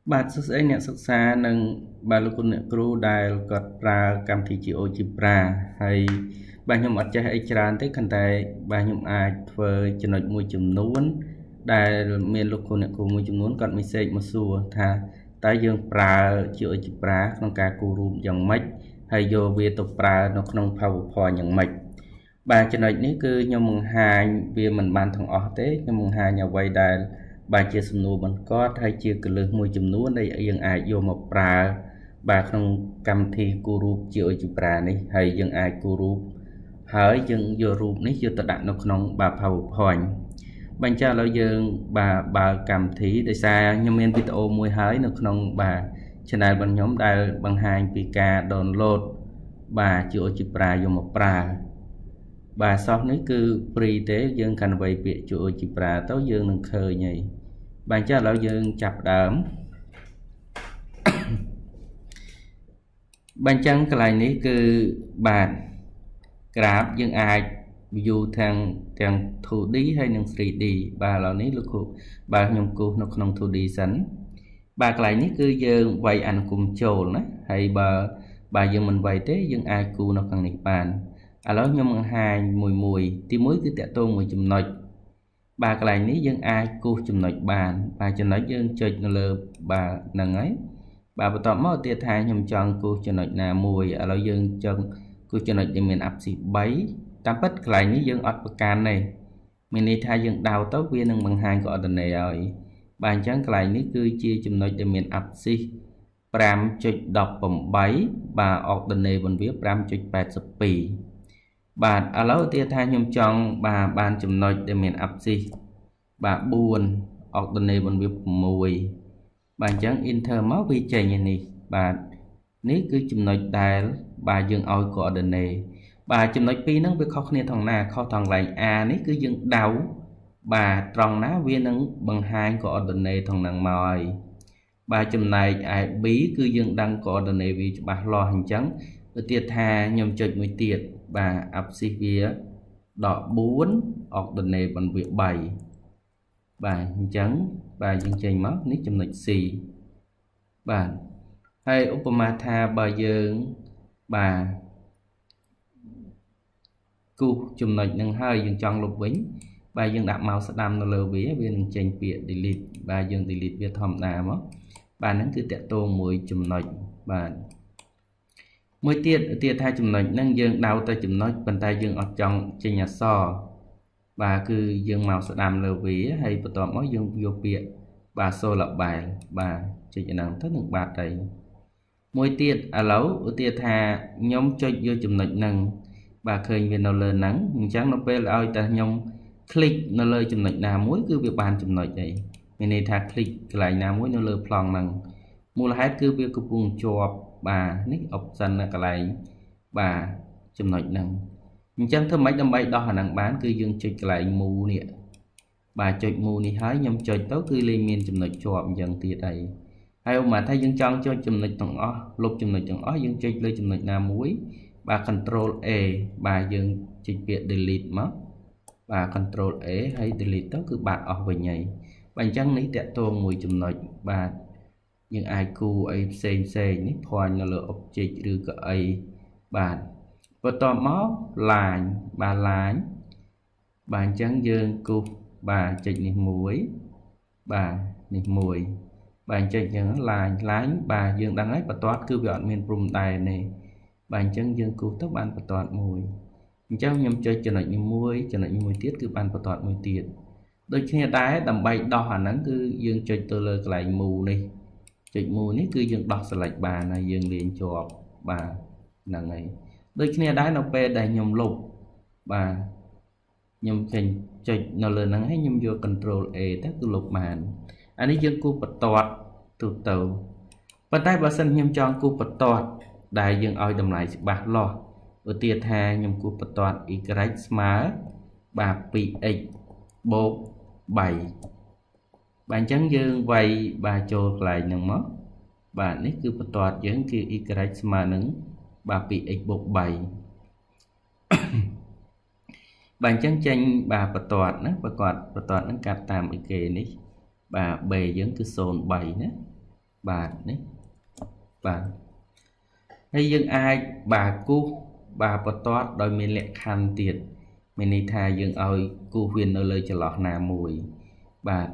បាទសួស្តីអ្នកសិក្សានិងបាទលោកអ្នកគ្រូដែលគាត់ប្រើកម្មវិធី GeoGebra ហើយបាទខ្ញុំអត់ចេះអីច្រើនទេគ្រាន់តែបាទខ្ញុំអាចធ្វើចំណុចមួយចំនួនដែលមានលោកអ្នកគ្រូមួយចំនួនគាត់ message មកសួរថាតើយើងប្រើ GeoGebra ក្នុងការគូររូបយ៉ាងម៉េចហើយយកវាទៅប្រើនៅក្នុង PowerPoint យ៉ាងម៉េចបាទចំណុចនេះគឺខ្ញុំបង្ហាញវាមិនបានទាំងអស់ទេខ្ញុំបង្ហាញអ្វីដែលបាទជាសំណួរបន្ទាត់ហើយជាកលឹះមួយចំនួនដែលយើងអាចយកមកប្រើបាទក្នុងកម្មវិធីគូររូប GeoGebra នេះហើយយើងអាចគូររូបហើយយើងយករូបនេះយកទៅដាក់នៅក្នុងបាទ PowerPoint បញ្ជាក់ឥឡូវយើងបាទបើកកម្មវិធីដោយសារខ្ញុំមានវីដេអូមួយហើយនៅក្នុងបាទ channel របស់ខ្ញុំដែលបង្ហាញពីការ download បាទ GeoGebra យកមកប្រើបាទសោះនេះគឺ free ទេយើងកាន់វាយពាក្យ GeoGebra ទៅយើងនឹងឃើញហើយបាទចាឥឡូវយើងចាប់ដើមបាទចឹងកន្លែងនេះគឺបាទ graph យើងអាច view ទាំង 2D ហើយនិង 3D បាទឥឡូវនេះលោកគ្រូបាទខ្ញុំគូសនៅក្នុង 2D សិនបាទកន្លែងនេះគឺយើងវាយអនុគមចូលណាហើយបើយើងមិនវាយទេយើងអាចគូសនៅខាងនេះបានឥឡូវខ្ញុំបង្ហាញមួយទី1គឺតកតងមួយចំណុចបាទកន្លែងនេះយើងអាចគូសចំណុចបានបាទចំណុចយើងចុចនៅលើបាទហ្នឹងហើយបាទបន្ទាប់មកទៀតថាខ្ញុំចង់គូសចំណុចណាមួយឥឡូវយើងចង់គូសចំណុចដែលមាន axis 3តាមពិតកន្លែងនេះយើងអត់ប្រកាន់ទេមានន័យថាយើងដៅទៅវានឹងបង្ហាញ coordinate ឲ្យបាទអញ្ចឹងកន្លែងនេះគឺជាចំណុចដែលមាន axis 5.18 បាទ coordinate របស់វា 5.82 បាទឥឡូវទៀតថាខ្ញុំចង់បាទបានចំណុចដែលមាន axis បាទ4 coordinate របស់វា6បាទអញ្ចឹង enter មកវាចេញនេះបាទនេះគឺចំណុចដែលបាទយើងឲ្យ coordinate បាទចំណុចពីរហ្នឹងវាខុសគ្នាត្រង់ណាខុសត្រង់កន្លែង A នេះគឺយើងដៅបាទត្រង់ណាវានឹងបង្ហាញ coordinate ត្រង់ហ្នឹងមកហើយបាទចំណែកឯ B គឺយើងដឹង coordinate វាច្បាស់លាស់អញ្ចឹងទៅទៀតថាខ្ញុំចុចមួយទៀតបាទ axis វាដក4 coordinate របស់វា3បាទអញ្ចឹងបាទយើងចេញមកនេះចំណុច C បាទហើយឧបមាថាបើយើងបាទគូសចំណុចនឹងហើយយើងចង់លុបវិញបាទយើងដាក់ mouse ស្ដាំនៅលើវានឹងចេញពាក្យ delete បាទយើង delete វាធម្មតាមកបាទហ្នឹងគឺតកតងមួយចំណុចបាទមួយទៀតថាចំណុចហ្នឹងយើងដៅទៅចំណុចប៉ុន្តែយើងអត់ចង់ចេញអក្សរបាទគឺយើងមកស្ដាំលើវាហើយបន្ទាប់មកយើងយកពាក្យបាទ syllable បាទចុចហ្នឹងទៅនឹងបាទទៅមួយទៀតឥឡូវឧទាហរណ៍ថាខ្ញុំចុចយកចំណុចហ្នឹងបាទឃើញវានៅលើហ្នឹងអញ្ចឹងនៅពេលឲ្យតែខ្ញុំ click នៅលើចំណុចណាមួយគឺវាបានចំណុចអីមានន័យថា click កន្លែងណាមួយនៅលើប្លង់ហ្នឹងមូលហេតុគឺវាកំពុងជាប់បាទនេះ option នៅកន្លែងបាទចំណុចហ្នឹងអញ្ចឹងធ្វើម៉េចដើម្បីដោះអាហ្នឹងបានគឺយើងចុចកន្លែង move នេះបាទចុច move នេះហើយខ្ញុំចុចទៅគឺលេងមានចំណុចជាប់អញ្ចឹងទៀតហើយឧបមាថាយើងចង់ចុចចំណុចទាំងអស់លុបចំណុចទាំងអស់យើងចុចលើចំណុចណាមួយបាទ control A បាទយើងចុចពាក្យ delete មកបាទ control A ហើយ delete ទៅគឺបាត់អស់វិញហើយបាទអញ្ចឹងនេះតកតងមួយចំណុចបាទយើងអាចគូអីផ្សេងនេះ point នៅលើ object ឬក៏អីបាទបន្ទាប់មក line បាទ line បាទអញ្ចឹងយើងគូសបាទចុចនេះមួយបាទនេះមួយបាទអញ្ចឹងline បាទយើងដឹងហើយបន្ទាត់គឺវាអត់មានព្រំដែនទេបាទអញ្ចឹងយើងគូសទៅបានបន្ទាត់មួយអញ្ចឹងខ្ញុំចុចចំណុចនេះមួយទៀតគឺបានបន្ទាត់មួយទៀតដូចគ្នាដែរដើម្បីដោះអាហ្នឹងគឺយើងចុចទៅលើកន្លែង move នេះចុច move នេះគឺយើងដោះ select បានហើយយើងលេងជាប់បាទហ្នឹងហើយដូចគ្នាដែរនៅពេលដែលខ្ញុំលុបបាទខ្ញុំចុចនៅលើហ្នឹងហើយខ្ញុំយក control A ទៅគឺលុបបានអានេះយើងគូសបន្ទាត់ទូទៅប៉ុន្តែបើសិនខ្ញុំចង់គូសបន្ទាត់ដែលយើងឲ្យតម្លៃច្បាស់លាស់ឧទាហរណ៍ថាខ្ញុំគូសបន្ទាត់ y ស្មើបាទ 2x បូក3បាទអញ្ចឹងយើងវាយបាទចូលកន្លែងហ្នឹងមកបាទនេះគឺបន្ទាត់យើងគឺ y ស្មើនឹងបាទ 2x បូក3បាទអញ្ចឹងចេញបាទបន្ទាត់ណាបន្ទាត់ហ្នឹងកាត់តាមអីគេនេះបាទ b យើងគឺ03ណាបាទនេះបាទហើយយើងអាចបាទគូសបាទបន្ទាត់ដោយមានលក្ខខណ្ឌទៀតមានន័យថាយើងឲ្យគូសវានៅលើចន្លោះណាមួយបាទ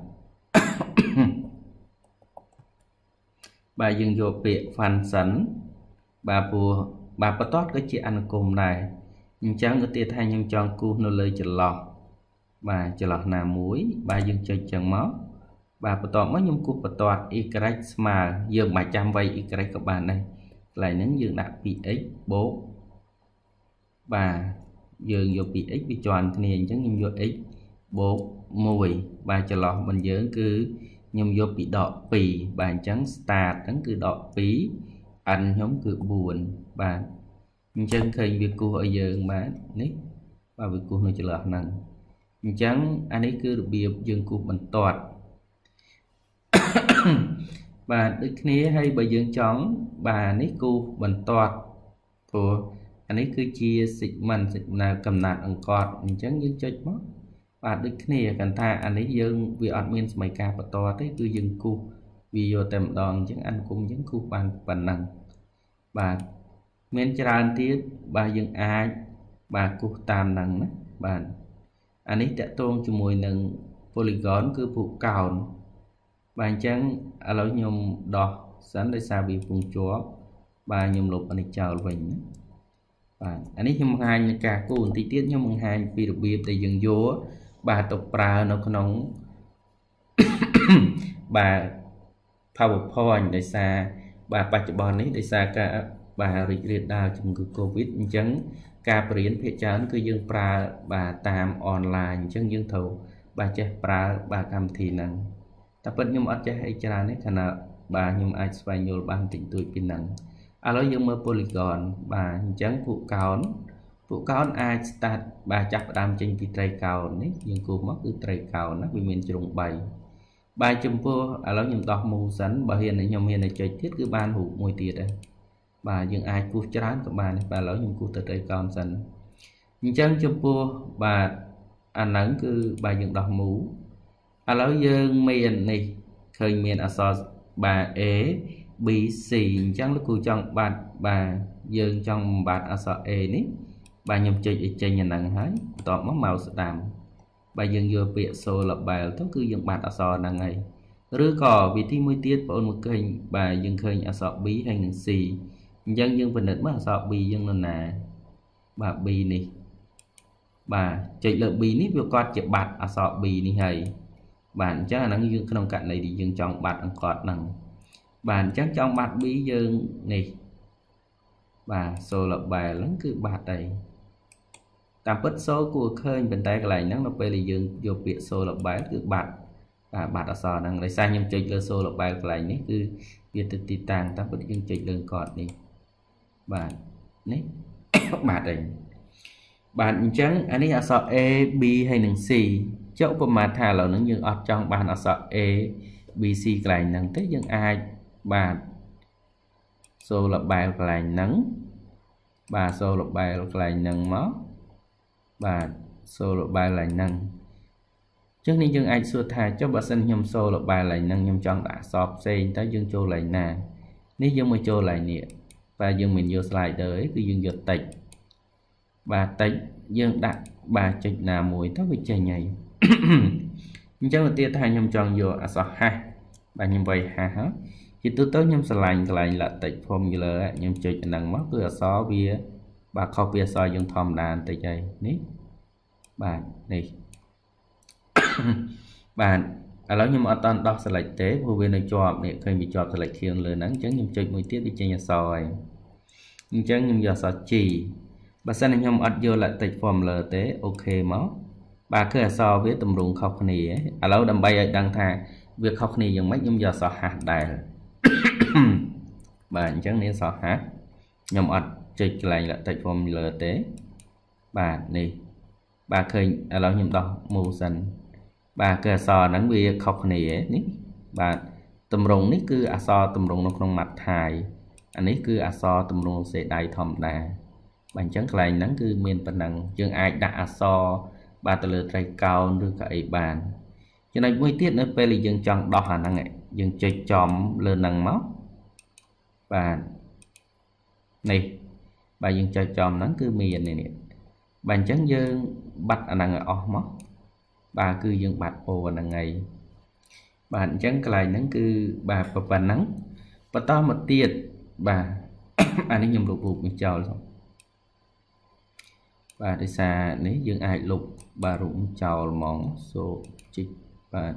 បាទយើងយកពាក្យ function បាទព្រោះបាទបន្ទាត់ក៏ជាអនុគមដែរអញ្ចឹងឧទាហរណ៍ថាខ្ញុំចង់គូសនៅលើចន្លោះបាទចន្លោះណាមួយបាទយើងចុចចឹងមកបាទបន្ទាប់មកខ្ញុំគូសបន្ទាត់ y ស្មើយើងមិនចាំវ័យ y ក៏បានដែរកន្លែងហ្នឹងយើងដាក់ 2x បូកបាទយើងយក 2x វាជាន់គ្នាអញ្ចឹងខ្ញុំយក x បូក1បាទចន្លោះរបស់យើងគឺខ្ញុំយកពីដក2បាទអញ្ចឹង start ហ្នឹងគឺដក2 n ខ្ញុំគឺ4បាទអញ្ចឹងឃើញវាគូសឲ្យយើងបាទនេះបាទវាគូសនៅចន្លោះហ្នឹងអញ្ចឹងអានេះគឺរបៀបយើងគូសបន្ទាត់បាទដូចគ្នាហើយបើយើងចង់បាទនេះគូសបន្ទាត់ព្រោះអានេះគឺជា segment កំណត់អង្កត់អញ្ចឹងយើងចុចមកបាទដូចគ្នាគាត់ថាអានេះយើងវាអត់មានសម័យកាលបន្តទេគឺយើងគូសវាយកតែម្ដងអញ្ចឹងអានគុំយើងគូសបានប៉ុណ្ណឹងបាទមានច្រើនទៀតបាទយើងអាចបាទគូសតាមហ្នឹងណាបាទអានេះតកតងជាមួយនឹង polygon គឺភូកោណបាទអញ្ចឹងឥឡូវខ្ញុំដោះសិនដោយសារវាពងជាប់បាទខ្ញុំលុបអានេះចោលវិញណាបាទអានេះខ្ញុំបង្ហាញនៃការគូសបន្តិចទៀតខ្ញុំបង្ហាញពីរបៀបដែលយើងយកបាទទៅប្រើនៅក្នុងបាទ PowerPoint ដោយសារបាទបច្ចុប្បន្ននេះដោយសារការបាទរីករាលដាលជំងឺ Covid អញ្ចឹងការបរៀនភាគច្រើនគឺយើងប្រើបាទតាមអនឡាញអញ្ចឹងយើងត្រូវបាទចេះប្រើបាទកម្មវិធីហ្នឹងតែពិតខ្ញុំអត់ចេះអីច្រើនទេខណៈបាទខ្ញុំអាចស្វែងយល់បានតិចតួចពីហ្នឹងឥឡូវយើងមើល polygon បាទអញ្ចឹងភូកោណអាច start បាទចាប់ផ្ដើមចេញពីត្រីកោណនេះយើងគូសមកគឺត្រីកោណណាវាមានជ្រុង3បាទចំពោះឥឡូវខ្ញុំដោះមូសិនបើហ៊ានខ្ញុំហ៊ានចុចទៀតគឺបានរូបមួយទៀតដែរបាទយើងអាចគូសច្រើនក៏បានដែរបាទឥឡូវខ្ញុំគូសទៅត្រីកោណសិនអញ្ចឹងចំពោះបាទអាហ្នឹងគឺបាទយើងដោះមូឥឡូវយើងមាននេះឃើញមានអក្សរបាទ A B C អញ្ចឹងលោកគ្រូចង់បាទយើងចង់បំបត្តិអក្សរ A នេះបាទខ្ញុំចុចឲ្យចេញអាហ្នឹងហើយបន្ទាប់មកមកស្ដាំបាទយើងយកពាក្យ Solabel ទៅគឺយើងបាត់អក្សរហ្នឹងហើយឬក៏វិធីមួយទៀតបងប្អូនមកឃើញបាទយើងឃើញអក្សរ B ហើយនិង C អញ្ចឹងយើងពិនិត្យមើលអក្សរ B យើងនៅណាបាទ B នេះបាទចុចលើ B នេះវាគាត់ជាបាត់អក្សរ B នេះហើយបាទអញ្ចឹងអាហ្នឹងយើងក្នុងករណីដែលយើងចង់បាត់អង្កត់ហ្នឹងបាទអញ្ចឹងចង់បាត់ B យើងនេះបាទ Solabel ហ្នឹងគឺបាត់ហើយតាមពិតសូគួរឃើញប៉ុន្តែកន្លែងហ្នឹងនៅពេលដែលយើងយកពាក្យ Solabel គឺបាត់បាត់អក្សរហ្នឹងដោយសារខ្ញុំចុចលើ Solabel កន្លែងនេះគឺវាទៅទីតាំងតាមពិតយើងចុចលើកត់នេះបាទនេះបាត់ហើយបាទអញ្ចឹងអានេះអក្សរ A B ហើយនិង C ចុះឧបមាថាឥឡូវហ្នឹងយើងអត់ចង់បានអក្សរ A B C កន្លែងហ្នឹងទេយើងអាចបាទSolabel កន្លែងហ្នឹងបាទ Solabel កន្លែងហ្នឹងមកបាទ Solabel កន្លែងហ្នឹងអញ្ចឹងនេះយើងអាចសួរថាចុះបើសិនខ្ញុំ Solabel កន្លែងហ្នឹងខ្ញុំចង់ដាក់អក្សរផ្សេងតើយើងចូលកន្លែងណានេះយើងមកចូលកន្លែងនេះបាទយើងមិនយក slider ទេគឺយើងយក text បាទ text យើងដាក់បាទចុចណាមួយទៅវាចេញហើយអញ្ចឹងឧទាហរណ៍ថាខ្ញុំចង់យកអក្សរ hash បាទខ្ញុំវាយ hash ហើយជាទូទៅខ្ញុំឆ្លាញ់កន្លែង LaTeX formula ខ្ញុំចុចអាហ្នឹងមកគឺអក្សរវាបាទខុសពីអក្សរយើងធម្មតាបន្តិចហើយនេះបាទនេះបាទឥឡូវខ្ញុំអត់តន់ដោះ select ទេព្រោះវានៅជាប់នេះឃើញវាជាប់ select ខៀងលើហ្នឹងអញ្ចឹងខ្ញុំចុចមួយទៀតវាចេញអក្សរហើយអញ្ចឹងខ្ញុំយកអក្សរ G បើសិនខ្ញុំអត់យក LaTeX formula ទេអូខេមកបាទគឺអក្សរវាតម្រង់ខុសគ្នាឥឡូវដើម្បីឲ្យដឹងថាវាខុសគ្នាយ៉ាងម៉េចខ្ញុំយកអក្សរ hash ដែរបាទអញ្ចឹងនេះអក្សរ hash ខ្ញុំអត់ចុចកន្លែង LaTeX formula ទេបាទនេះបាទឃើញឥឡូវខ្ញុំដោះមូសិនបាទគឺអក្សរហ្នឹងវាខុសគ្នានេះបាទតម្រង់នេះគឺអក្សរតម្រង់នៅក្នុងម៉ាត់ថៃអានេះគឺអក្សរតម្រង់សេដៃធម្មតាបាទអញ្ចឹងកន្លែងហ្នឹងគឺមានប៉ុណ្ណឹងយើងអាចដាក់អក្សរបាទទៅលើត្រីកោណឬក៏អីបានចំណុចមួយទៀតនៅពេលដែលយើងចង់ដោះអាហ្នឹង dương chơi chòm lên nằng máu và này bà dương chơi chòm nó cứ miền này nè bàn chấn dương bắt anh năng ở máu bà cứ dương bạch ồ là ngày bạn chấn cái này nó cứ bà nắng và to một tiệt bà anh ấy nhầm lục mình chào rồi bà đi xa nếu dương ai lục bà rụng chào món số chích và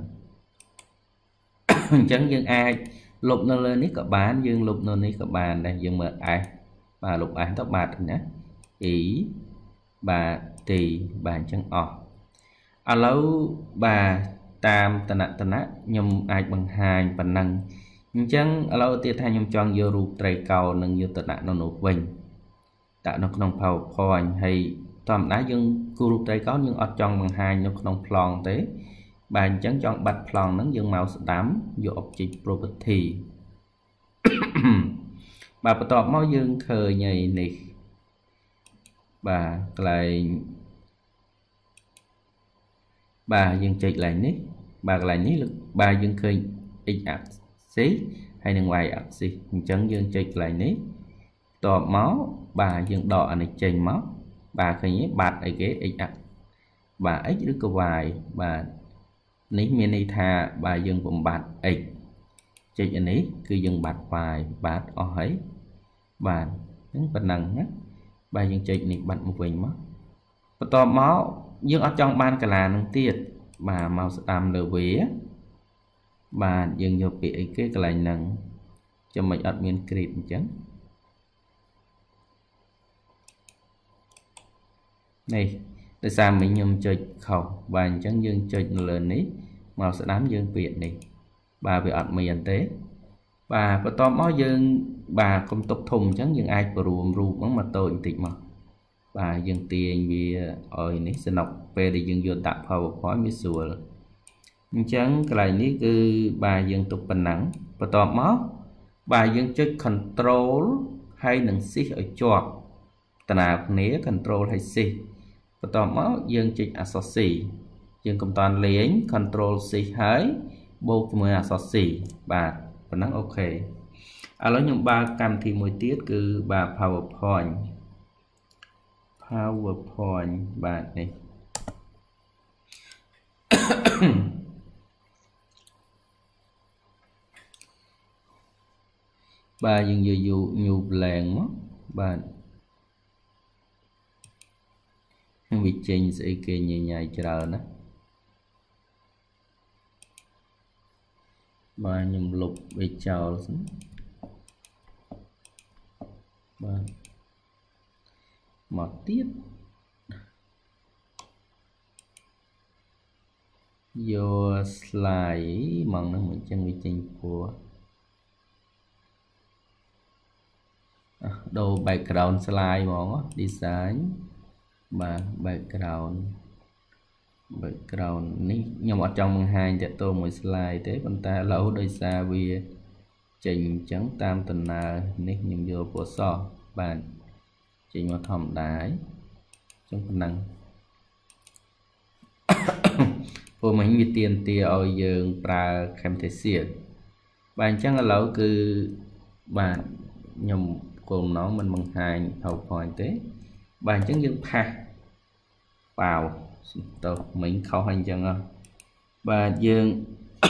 chẳng dương ai lục nó lên ní các bạn dương lục nó ní các bạn đây dương mở ai bà lục ai tóc bạc nhé ý bà tì bà chẳng ở lâu bà tam tận á nhầm ai bằng hai phần năng chẳng ở lâu tiết hai nhầm chọn vô rụt tray cầu nâng vô tận nó nổ quỳnh tạo nó không phao phòi hay toàn đá dương cù rụt tray có nhưng ở trong bằng hai nó không plong thế bà chẳng chọn bạch plong nó dương màu đám vô object property bà bắt tọt máu dương khơi nhảy này bà lại bà dương chạy lại nít bà lại nít lực bà dương khơi x axis hay là y axis chẳng dương chạy lại nít tọt máu bà dương đỏ này chạy máu bà khơi nhé bạt ở ghế x axis bà x đứa câu vài bà ní mini tha bà dương cũng bạt x chạy ở ní cứ dương bạt vài bạt ở ấy bà những phần năng nhé bà dương chạy này bật một vinh mất và to máu dương ở trong ban cả là năng tiệt bà màu đàm lờ vía bà dương vô bị cái lại năng cho mình admin create chẳng này tại sao mình nhầm chơi khẩu và chẳng dương chơi lên ấy màu sẽ đám dương việt này bà bị admin tế bà và to máu dương bà không tục thùng chẳng dương ai rùm bóng mà tôi tịnh mà bà dương tiền vì ơi ní sẽ nọc về để dương vô tạp hầu khói mới sùa chẳng cái này ní cứ bà dương tục bình nắng và to máu bà dương chơi control hay nâng xích ở chọt tà nào nếu control hay xích và to máu dương chơi associate dương công toàn lấy control xích hới bố cho mới associate bà và năng ok à nói những ba cam thì mỗi tiết cứ bà PowerPoint bà này bà dừng dụ nhục làng mất bà bị trình sẽ kê nhẹ nhàng chờ đó bà nhầm lục bị chào bà một tiết vô slide mong nó mình chân bị trình của đồ background slide mong design bà background ní nhưng mà trong hai để tôi một slide thế con ta lâu đôi xa vì trình trắng tam tuần nào ní nhưng vô của so bàn trình một thòng đáy trong phần năng của mình vì tiền tia ở dương pra khem thể xiết bàn chẳng là lâu cứ bàn nhầm cùng nó mình bằng hai hậu hỏi thế bàn chẳng dương pha vào tôi mình khâu hành chẳng và dương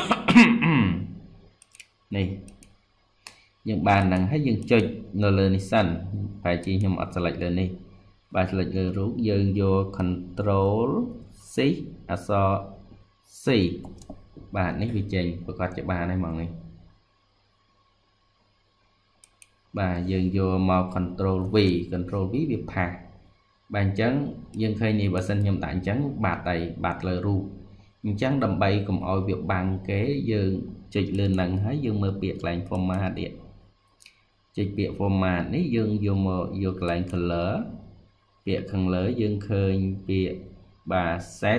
này những bàn năng hết dương chơi nó lên xanh phải chỉ nhầm ở lệch lên đi bà lệch lên rút dương vô control C so C bà này vì trình và có cho bà này mọi người bà dương vô màu control V việc phạt bàn chấn dương khơi này bà xin nhầm tạng chấn bạc đầy bạc lời ru chắn đầm bay cùng ôi việc bàn kế dương chịch lên nặng hết dương mơ biệt lạnh format điện chịch biệt format ní dương vô mơ vô lạnh color biệt color dương khơi biệt bà set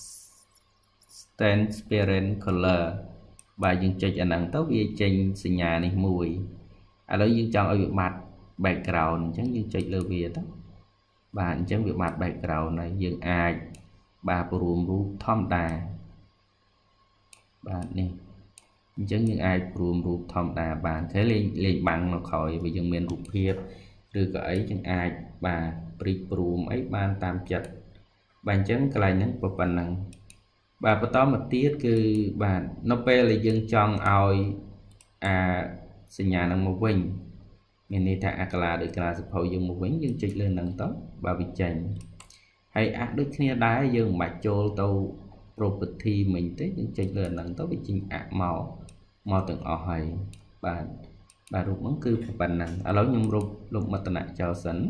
transparent color bà dương chịch ảnh nặng tốt về trình sinh nhà này mùi à đó dương chọn ở việc mặt background chẳng dương chịch lơ về đó bạn chẳng việc mặt background này dương ai bà rùm rú thom đà bạn này chẳng những ai rùm rụp thom đà bàn thế lên bằng nó khỏi vì dân miền rụp hiệp từ cái ấy chẳng ai bà bị rùm ấy ban tam chật bàn chẳng cái này nó phần năng bà bắt tóm một tiết cứ bà nó bê là dân chọn oi sinh nhà năng một vinh mình đi thả là được là sập hậu dùng một vĩnh dân chích lên năng tóc bà bị chành hay ác đức kia đá dân mạch chô tàu property mình tới dân chích lên năng tóc bị chinh ác màu màu từng ở hay bà rụt món cư phần năng ở lối nhung rụt lục mà tận chào sẵn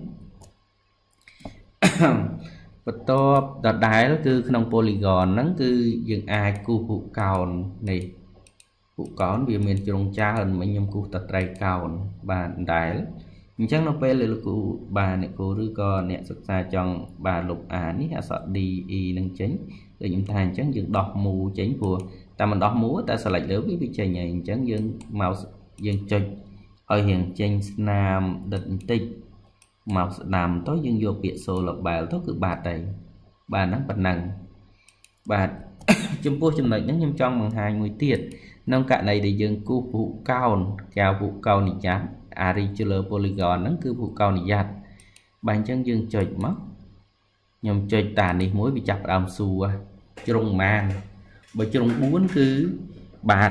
và to đợt đáy nó cứ không polygon nó cứ dừng ai cu phụ cầu này phụ có vì mình trồng cha hơn mấy nhom cu tật trai cầu bà đáy chắc nó pe là cụ bà này cô rư co nè xuất xa trong bà lục ní hạ sợ đi y nâng chính để chúng ta chắc dừng đọt mù chính của ta mình đọt múa ta sẽ lại lớn với bị chạy nhảy chắc dừng màu dừng chơi ở hiện trên nam định tích màu đàm tối dương vô biệt số lọc bài tốt cứ bạt đây bà nắng bật năng bà chấm pua chấm này nhấn nhâm trong bằng 20 tiết nông cạn này để dương cu phụ cao nị chán arichular polygon nó cứ phụ cao nị giặt bàn chân dương chọi mất nhầm chọi tàn đi mối bị chặt làm xù trong màn bởi trong bốn cứ bạt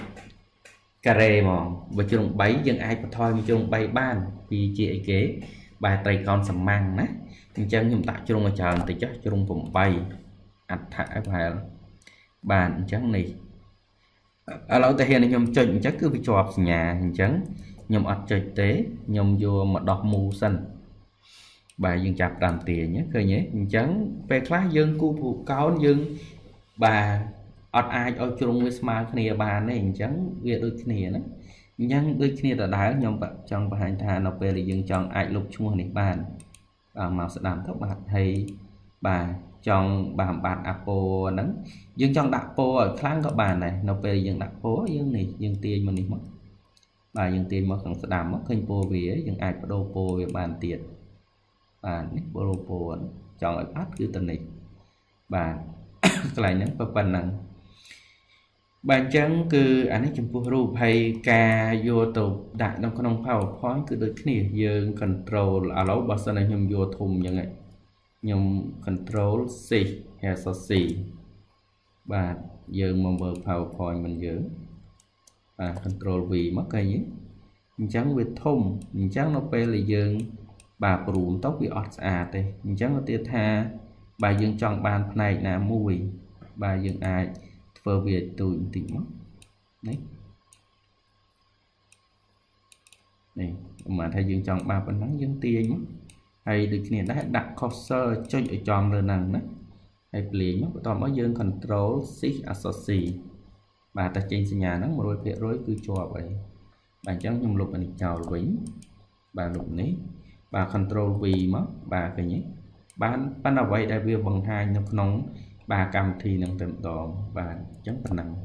cà rê mòn bởi trong bấy dân ai mà thôi trong bay ban vì chị kế bài tay con sầm mang nè chân nhung tạo trong mà chờ thì chắc trong vùng bay ảnh thả phải bàn trắng này ở lâu tại hiện nhung chơi chắc cứ bị chọp nhà trắng nhung ọt chơi tế nhung vô mà đọt mù xanh bà dương chạp làm tiền nhé cơ nhé trắng về class dân cu phụ cao dân bà ọt ai ở trong với smart này bà này trắng việc đôi kia đó nhưng đôi khi là đá nhóm bạn trong và hành thà nó về là dừng chọn ai lục chung này bàn màu sẽ làm các bạn hay bà trong bà bạn Apple nắng dừng trong đặt po ở kháng các bạn này nó về dừng đặt phố dương này dừng tiền mà đi mất bà dừng tiền mà còn sẽ làm mất kênh po vì dừng ai có đô po về bàn tiền bà nick po chọn ở phát cứ tình này bà cái này nó phần năng bạn chẳng cứ anh ấy chụp rùa hay ca vô tụ đại trong con PowerPoint cứ được cái này giờ control ở lỗ bao giờ này nhầm vô thùng như vậy nhầm control C hay số C và giờ mà mở PowerPoint mình giữ control V mất cái nhé mình chẳng về thùng mình chẳng nó pe là giờ bà bùn tóc bị ọt đây mình chẳng có tiết tha bà dương chọn bàn này là mùi bà dương ai vừa việc tôi tỉnh mất đấy này mà thầy dương chọn ba phần nắng dương tia nhé hay được này đã đặt cursor cho ở tròn rồi nằng đấy hay liền mất toàn mới dương control shift associate bà ta trên nhà nó một đôi việc rối cứ cho vậy bạn chẳng nhung lục mình chào vĩnh bà lục ní bà control vì mất bà cái nhé bán nào vậy đại biểu bằng 2 nó nóng bà cầm thì nâng tầm toàn và chấm phần nặng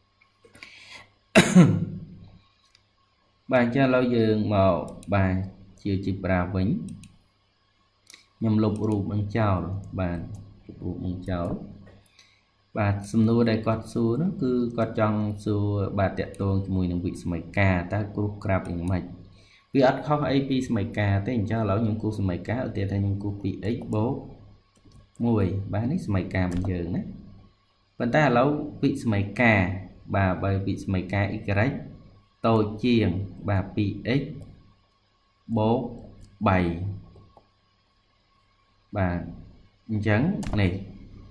bà cho lâu dường màu bà chiều chịp ra vĩnh nhằm lục rụp bằng chào bà rụp bằng chào bà xâm nua đây quạt xua nó cứ quạt trong xua bà tẹt tuôn mùi nâng vị smay ca ta cục crab in mạch vì ắt khó AP smay ca tên cho lão những cú smay cá ở tiền thay những cú bị x bố mùi bà nít mày cà mình giờ nè vấn ta lâu vị mày cà bà bởi vị mày cà y tôi chiền bà px bố 7 bà trắng này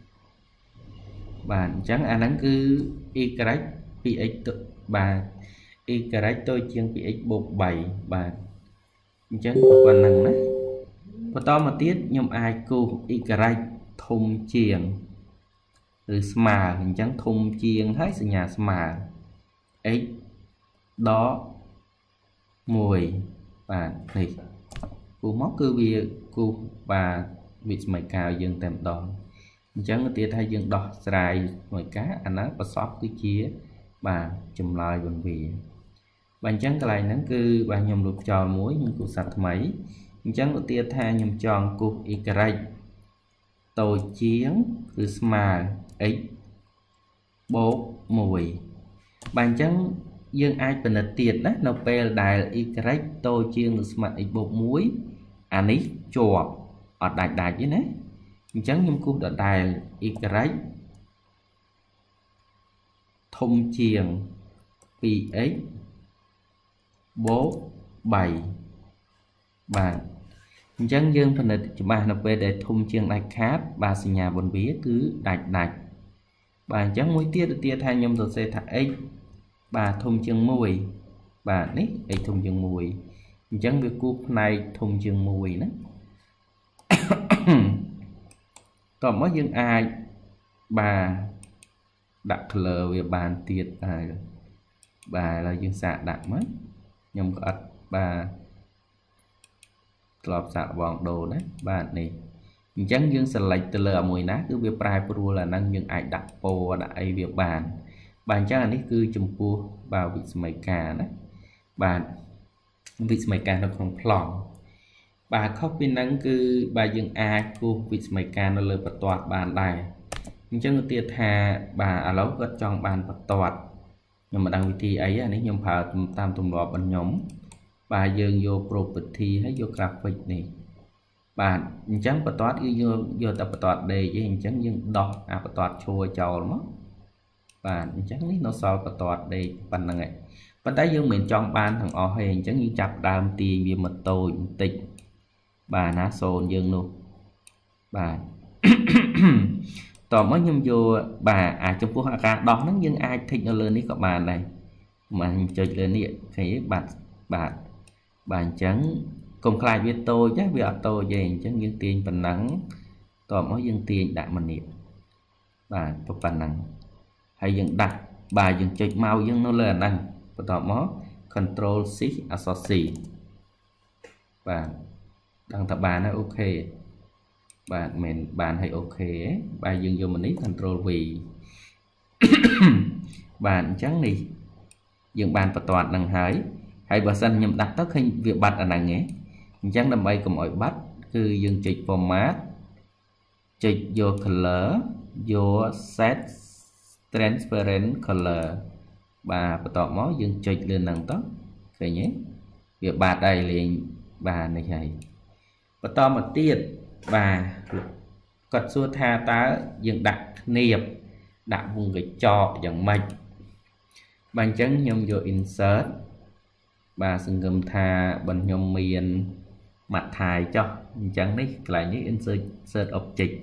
bà trắng anh nắng cứ y px bà y tôi chiên px bố 7 bà trắng còn năng đấy và to mà tiết nhưng ai cô y thùng chiền rồi mà mình chẳng thùng chiên hết sự nhà mà ấy đó mùi và này cô móc cứ việc cô và việc mày cao dân tèm đòn chẳng có tiết hay dân đọt dài ngoài cá anh ấy và sót cái chia bà chùm lời bệnh viện bạn chẳng cái này nó cứ bà nhầm lục trò muối nhưng cô sạch mấy chẳng có tiết thay nhầm tròn cô y tôi chiến từ smart x bố mùi bàn chẳng dương ai bình là tiền đấy nó về đài y tôi chiên được mặt ít bột muối anh ấy chùa ở đại với đấy chẳng nhưng cô đã đài y thông chiền px bố 7 bạn chẳng dương phần lịch chúng ta về để thông chiên đại khác bà sinh nhà bốn vía cứ đạch bà chẳng mối tiết thay nhầm rồi sẽ thả x bà thông chiên mùi bà nít ấy thông chiên mùi chẳng việc cúp này thông chiên mùi đó còn mới dương ai bà đặt lờ về bàn tiệt bà là dương xạ đặt mất nhầm có bà lọp xạ vòng đồ đấy bạn này chẳng dương sẽ lệch từ lờ mùi nát cứ việc prai pro là năng dương ai đặt po đại việc bàn chắc làនេះគឺចំពោះbàវិស្ម័យការណាបាទវិស្ម័យការនៅក្នុងប្លង់បាទខុសពីហ្នឹងគឺបាទយើងអាចគូសវិស្ម័យការនៅលើបន្ទាត់បានដែរអញ្ចឹងទៅទៀតថាបាទឥឡូវគាត់ចង់បានបន្ទាត់ខ្ញុំមិនដឹងវិធីអីនេះខ្ញុំប្រើតាមទម្លាប់របស់ខ្ញុំបាទយើងយក property ហើយយក graphic នេះបាទអញ្ចឹងបន្ទាត់គឺយកតែបន្ទាត់ D អញ្ចឹងយើងដោះអាបន្ទាត់ឈួរចោលមកបាទអញ្ចឹងនេះនៅសល់បន្ទាត់ D ប៉ុណ្្នឹងឯងប៉ុន្តែយើងមិនចង់បានទាំងអស់ទេអញ្ចឹងយើងចាប់ដើមទាញវាមកតូចបន្តិចបាទណាសូនយើងនោះបាទតមកខ្ញុំយកបាទអាចចំពោះអាការដោះហ្នឹងយើងអាចthíchនៅលើនេះក៏បានដែរមកចុចលើនេះឃើញបាទអញ្ចឹងកុំខ្លាចវាតូចវាអត់តូចទេអញ្ចឹងយើងទាញប៉ុណ្ណឹងតមកយើងទាញដាក់មកនេះបាទប៉ុណ្ណឹងហើយយើងដាក់បាទយើងចុចមកយើងនៅលើអាហ្នឹងបន្តមក control C អក្សរ C បាទដឹងថាបានហើយអូខេបាទមិនបានហើយអូខេបាទយើងយកមកនេះ control V បាទអញ្ចឹងនេះយើងបានបន្ទាត់នឹងហើយបើសិនខ្ញុំដាក់ទៅឃើញវាបាត់អាហ្នឹងឯងអញ្ចឹងដើម្បីកុំឲ្យបាត់គឺយើងចុច format ចុចយក color យក set transparent color បាទបន្តមកយើងចុចលើហ្នឹងទៅឃើញទេវាបាត់ហើយលេងបាទនេះហើយបន្តមកទៀតបាទគាត់សួរថាតើយើងដាក់គ្នាបដាក់វងកញ្ចក់យ៉ាងម៉េចបាទអញ្ចឹងខ្ញុំយក insert បាទសង្ឃឹមថាបើខ្ញុំមានម៉ាត់ថៃចុះអញ្ចឹងនេះកន្លែងនេះ insert object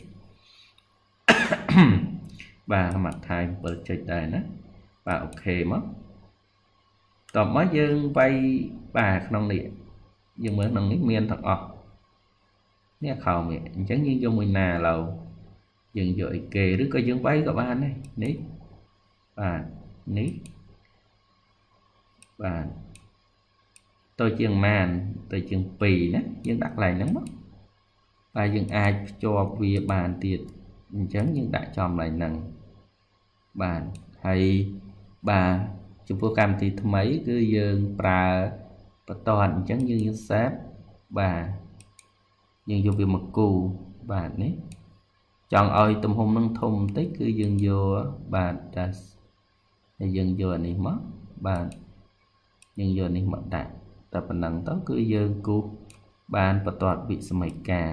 បាទម៉ាត់ថៃ7ចុចដែរណាបាទអូខេមកតោះមកយើងវាយបាទក្នុងនេះយើងមើលក្នុងនេះមានទាំងអស់នេះខោនេះអញ្ចឹងយើងយកមួយណាឥឡូវយើងយកអីគេឬក៏យើងវាយក៏បានដែរនេះបាទនេះបាទទៅជាងម៉ានទៅជាង2ណាយើងដាក់កន្លែងហ្នឹងមកបាទយើងអាចភ្ជាប់វាបានទៀតអញ្ចឹងយើងដាក់ចំកន្លែងហ្នឹងបាទហើយបាទចំពោះកម្មវិធីថ្មីគឺយើងប្រើបន្ទាត់អញ្ចឹងយើង save បាទយើងយកវាមកគូបាទនេះចង់ឲ្យទំហំនឹងធំបន្តិចគឺយើងយកបាទ dash ហើយយើងយកអានេះមកបាទយើងយកនេះមកដាក់តែប៉ុណ្ណឹងទៅគឺយើងគូសបានបន្ទាត់វិស្ម័យការ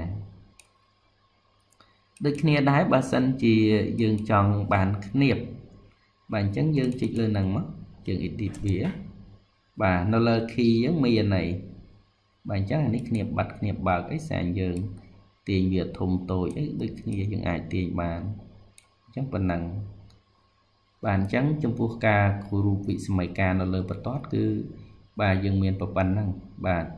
ដូចគ្នាដែរបើសិនជាយើងចង់បានគ្នាបបាទអញ្ចឹងយើងចុចលើហ្នឹងមកយើង edit វាបាទនៅលើ key ហ្នឹងមានអីបាទអញ្ចឹងអានេះគ្នាបបាត់គ្នាបើកអីស្អាតយើងទាញវាធំតូចអីដូចគ្នាយើងអាចទាញបានអញ្ចឹងប៉ុណ្ណឹងបាទអញ្ចឹងចំពោះការគូររូបវិស្ម័យការនៅលើបន្ទាត់គឺបាទយើងមានប៉ុណ្ណឹងបាទ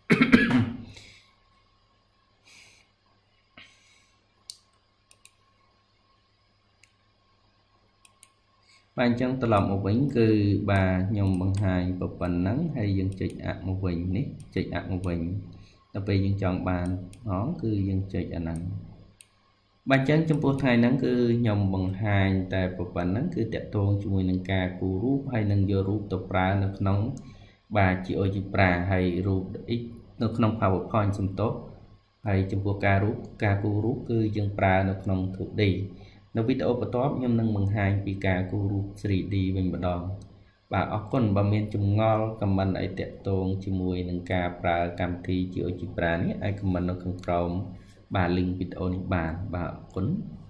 បាទអញ្ចឹងត្រឡប់មកវិញគឺបាទខ្ញុំបង្ហាញប៉ុណ្ណឹងហើយយើងចុចអាក់មកវិញនេះចុចអាក់មកវិញដល់ពេលយើងចង់បានគឺយើងចុចអាហ្នឹងបាទអញ្ចឹងចំពោះថ្ងៃហ្នឹងគឺខ្ញុំបង្ហាញតែប៉ុណ្ណឹងគឺតកតងជាមួយនឹងការគូររូបហើយនឹងយករូបទៅប្រើនៅក្នុងបាទ GeoGebra ហើយរូប X នៅក្នុង PowerPoint សំទោសហើយចំពោះការគូររូបគឺយើងប្រើនៅក្នុង 2D នៅវីដេអូបន្ទាប់ខ្ញុំនឹងបង្ហាញពីការគូររូប 3D វិញម្ដង bà ở con bà miền chùm ngol cầm mình ấy tẹt tôn chỉ mùi nâng ca pra cam thi chữa chỉ pra ní ai cầm mình nó cần from bà linh video ní bà ở con